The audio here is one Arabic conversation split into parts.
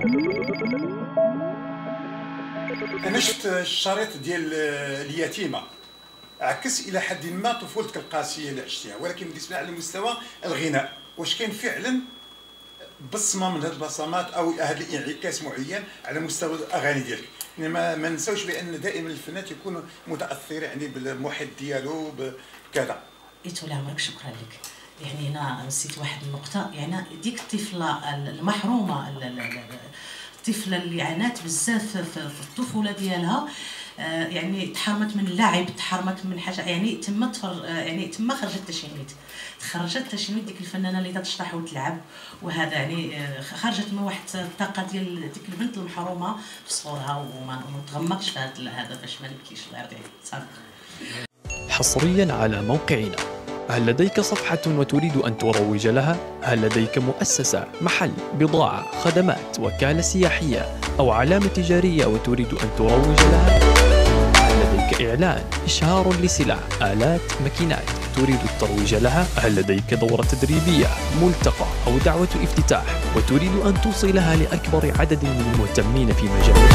انا شفت الشريط ديال اليتيمه، عكس الى حد ما طفولتك القاسيه اللي عشتيها، ولكن بالنسبه على مستوى الغناء واش كاين فعلا بصمه من هذه البصمات او هذا الانعكاس معين على مستوى الاغاني ديالك؟ يعني ما نساوش بان دائما الفنان يكون متاثر يعني بالمحيط ديالو بكذا. طول عمرك شكرا لك. يعني هنا نسيت واحد النقطه، يعني ديك الطفله المحرومه، الطفله اللي عانات بزاف في الطفوله ديالها، يعني تحرمت من اللعب، تحرمت من حاجه، يعني تما خرجت التشنيد ديك الفنانه اللي تشطح وتلعب، وهذا يعني خرجت من واحد الطاقه ديال ديك البنت المحرومه في صغرها، وما نتغمقش في هذا باش ما نبكيش. الله يرضي عليك. صافي. حصريا على موقعنا. هل لديك صفحة وتريد أن تروج لها؟ هل لديك مؤسسة، محل، بضاعة، خدمات، وكالة سياحية أو علامة تجارية وتريد أن تروج لها؟ هل لديك إعلان، إشهار لسلع، آلات، ماكينات تريد الترويج لها؟ هل لديك دورة تدريبية، ملتقى أو دعوة افتتاح وتريد أن توصلها لأكبر عدد من المهتمين في مجالك؟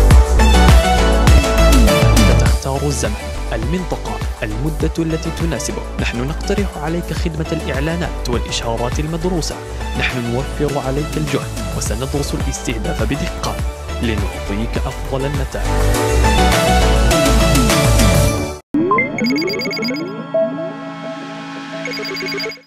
أنت تختار الزمن، المنطقة، المدة التي تناسبك. نحن نقترح عليك خدمة الإعلانات والإشهارات المدروسة. نحن نوفر عليك الجهد وسندرس الاستهداف بدقة لنعطيك أفضل النتائج.